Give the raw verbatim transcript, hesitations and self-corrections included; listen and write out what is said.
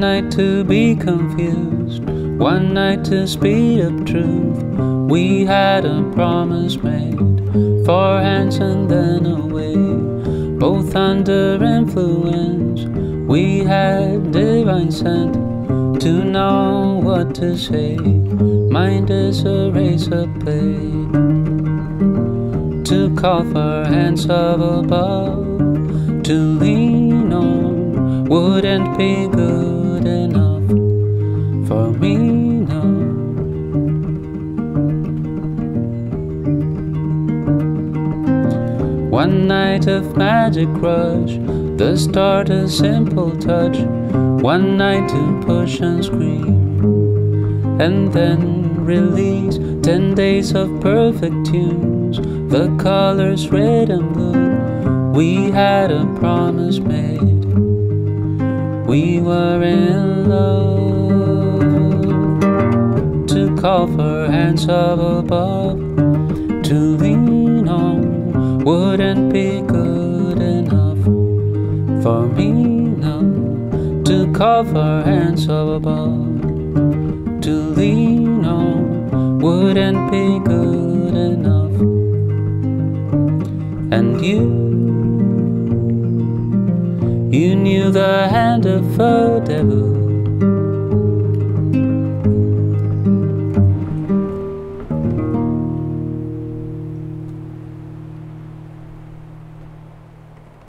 night to be confused, one night to speed up truth. We had a promise made, four hands and then away. Both under influence, we had divine scent to know what to say. Mind is a razor blade to call for hands of above. To lean on wouldn't be good enough for me now. One night of magic rush, the start a simple touch. One night to push and scream, and then release. Ten days of perfect tunes, the colors red and blue. We had a promise made, we were in love. To call for hands of above, to lean on wouldn't be good enough for me now. To call for hands of above, to lean on wouldn't be good enough. And you You knew the hand of a devil,